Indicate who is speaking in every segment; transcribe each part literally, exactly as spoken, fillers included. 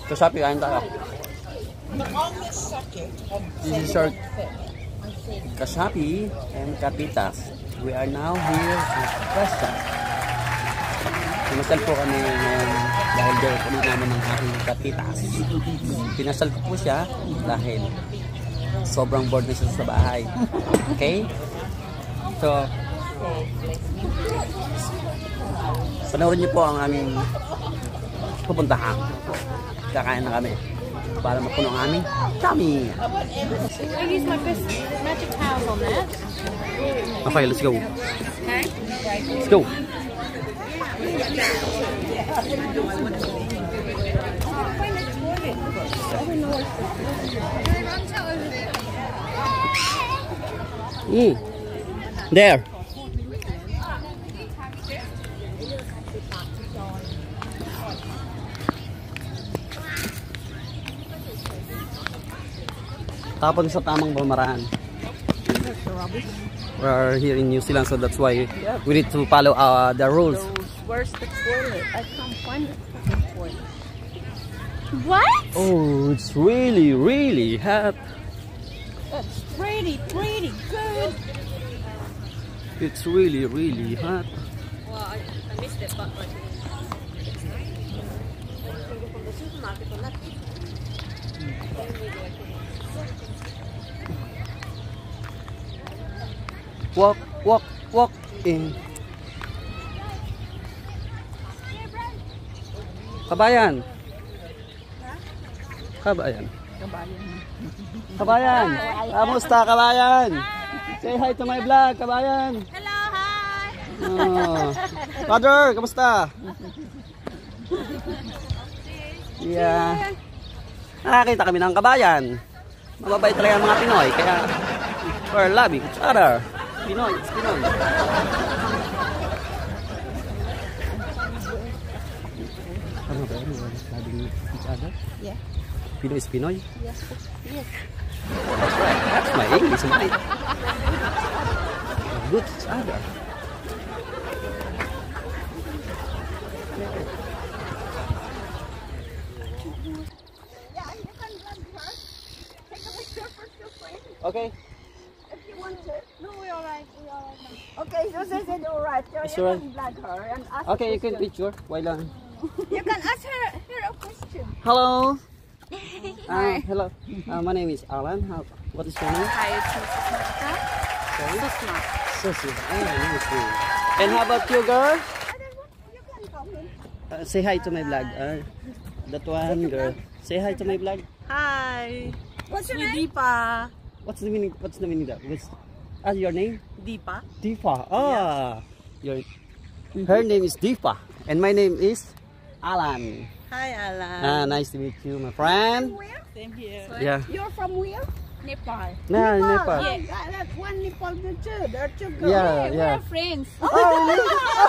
Speaker 1: Kasapi, kain tayo. This is our Kasapi and Kapitas. We are now here at Presta. Pinasal po kami ngayon dahil daw kami naman ng aking Kapitas. Pinasal ko po siya dahil sobrang bored na siya sa bahay. Okay? So, panoorin niyo po ang aming pupuntahan. Kakain na kami para mapuno ang aming tummy.
Speaker 2: I use my best magic towels on that.
Speaker 1: Okay, let's go.
Speaker 2: Okay.
Speaker 1: Let's go. Mm. There. Tapon sa tamang pamaraan. We are here in New Zealand, so that's why we need to follow uh, the rules.
Speaker 2: Where's the toilet? I can't find the fucking toilet. What?
Speaker 1: Oh, it's really, really hot.
Speaker 2: That's pretty, pretty good.
Speaker 1: It's really, really hot.
Speaker 2: Well, I, I missed it, but like... From the supermarket or not.
Speaker 1: Walk, walk, walk in. Kabayan. Kabayan. Kabayan. Kamusta, kabayan? Say hi to my vlog, kabayan.
Speaker 2: Hello, hi.
Speaker 1: Oh. Father, kamusta? Yeah. Nakakita kami ng kabayan. Mababait talaga ang mga Pinoy, kaya we're loving each other. Pinoy, it's Pinoy. Ano ba yun? Loving each other?
Speaker 2: Yeah.
Speaker 1: Pinoy is Pinoy?
Speaker 2: Yes. Yes.
Speaker 1: That's right. That's my English, mate. Good each other. Okay.
Speaker 3: If you want to. No, we're alright. We're alright now. Okay, so they said alright. So
Speaker 1: It's
Speaker 3: you
Speaker 1: alright.
Speaker 3: can blood her and ask
Speaker 1: Okay,
Speaker 3: a
Speaker 1: you can
Speaker 3: question.
Speaker 1: picture. Why lang?
Speaker 3: You can ask her, her a question.
Speaker 1: Hello. Uh, hello. Uh, my name is Alan. How, what is your name?
Speaker 2: Hi, it's Missus Marta.
Speaker 1: Sorry?
Speaker 2: Susma.
Speaker 1: Susie. Oh, nice name. And how about you, girl?
Speaker 3: And then what? You can come in.
Speaker 1: Uh, say hi to my vlog. Uh, that one, girl. Say hi to my vlog.
Speaker 2: Hi.
Speaker 3: What's your
Speaker 2: It's
Speaker 3: name?
Speaker 2: Deepa.
Speaker 1: What's the meaning? What's the meaning of that? What's, uh, your name?
Speaker 2: Deepa.
Speaker 1: Deepa. Ah, your her name is Deepa, and my name is Alan.
Speaker 2: Hi, Alan.
Speaker 1: Ah, nice to meet you, my friend.
Speaker 3: Where?
Speaker 2: Same here.
Speaker 1: Yeah.
Speaker 3: You're from where?
Speaker 2: Nepal.
Speaker 1: Nah, Nepal.
Speaker 3: Oh, that, that's one Nepal the two. There are two girls.
Speaker 1: Yeah, yeah.
Speaker 2: Friends.
Speaker 1: Oh, really?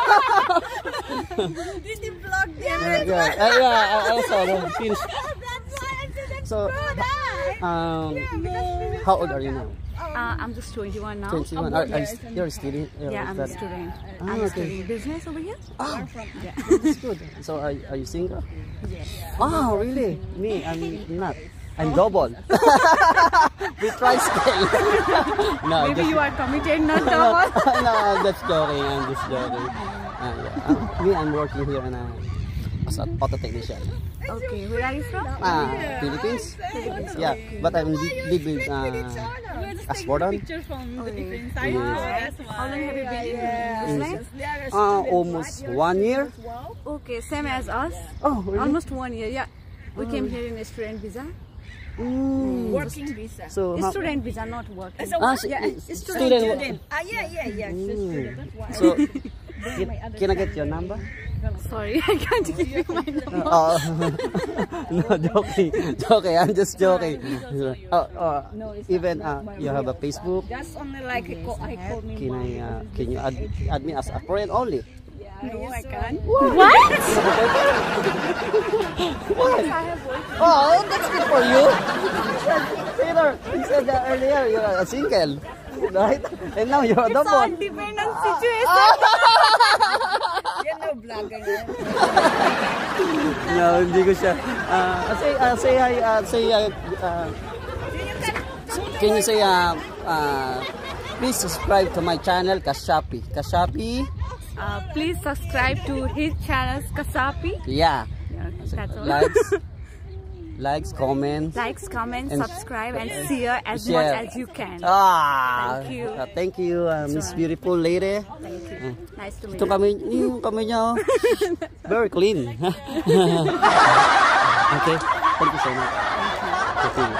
Speaker 2: Did you vlog them?
Speaker 1: Yeah, yeah, uh, yeah. I also know. Since,
Speaker 3: That's why I said that's
Speaker 1: so,
Speaker 3: good. Huh?
Speaker 1: um,
Speaker 3: Yeah,
Speaker 1: how old are you now?
Speaker 2: Uh, I'm just twenty-one now.
Speaker 1: Twenty-one. Are, are you, you're a student?
Speaker 2: Yeah, I'm a
Speaker 1: that-
Speaker 2: student.
Speaker 1: Ah,
Speaker 2: I'm
Speaker 1: okay.
Speaker 2: studying business over here.
Speaker 1: Ah,
Speaker 2: Yeah.
Speaker 1: that's good. So, are, are you single?
Speaker 2: Yes.
Speaker 1: Oh, really? Me, I'm not. I'm double. We try scale. No,
Speaker 2: Maybe
Speaker 1: just,
Speaker 2: you are committed, not
Speaker 1: no,
Speaker 2: double.
Speaker 1: no, I'm just joking. I'm just joking. Uh, yeah. uh, me, I'm working here in a, as an auto technician.
Speaker 2: Okay, where are you from?
Speaker 1: Ah, Philippines. Yeah, but I'm li living uh, as Jordan.
Speaker 2: from the different
Speaker 1: Yes.
Speaker 2: How long have you been in this land?
Speaker 1: Uh, almost one year.
Speaker 2: Okay, same as us.
Speaker 1: Oh, really?
Speaker 2: Almost one year, yeah. We came here in a student visa.
Speaker 1: Mm.
Speaker 3: Working visa.
Speaker 1: So, how,
Speaker 2: Student visa, not working.
Speaker 1: ah, s-
Speaker 2: Yeah,
Speaker 1: s-
Speaker 2: student.
Speaker 1: student.
Speaker 3: Ah, yeah, yeah, yeah.
Speaker 1: Mm. So, can, can I get your number?
Speaker 2: Sorry, I can't give you my number.
Speaker 1: Oh, no, joking, joking. I'm just joking. Oh, oh, even uh, you have a Facebook.
Speaker 3: That's only like a co I call me.
Speaker 1: Can I? Uh, can you add, add me as a friend only?
Speaker 3: No, I can't.
Speaker 2: What?
Speaker 1: What? Oh, that's good for you. Taylor, you said that earlier you're a single, right? And now you're a
Speaker 2: It's
Speaker 1: double.
Speaker 2: all depend on situation.
Speaker 3: You know vlogger yan.
Speaker 1: No, hindi ko siya. Uh, say, uh, say hi, uh, say, uh, uh, can you say, uh, uh, please subscribe to my channel, Kashapi. Kashapi?
Speaker 2: Uh, please subscribe to his channel, Kasapi.
Speaker 1: Yeah.
Speaker 2: Yeah, that's all.
Speaker 1: Likes, likes, comments.
Speaker 2: Likes, comment,
Speaker 1: And-
Speaker 2: subscribe, and share as
Speaker 1: Share.
Speaker 2: much as you can.
Speaker 1: Ah,
Speaker 2: Thank you.
Speaker 1: uh, thank you, uh, Miss Beautiful Lady.
Speaker 2: Thank you. Nice to meet
Speaker 1: Ito
Speaker 2: you.
Speaker 1: kami, yung kami niya, oh. Very clean. Okay, thank you so much. Thank you.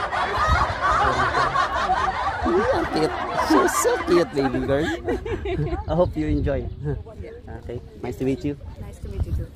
Speaker 1: Ang cute. So, so cute, baby girl. I hope you enjoy. Okay, nice to meet you.
Speaker 2: Nice to meet you too.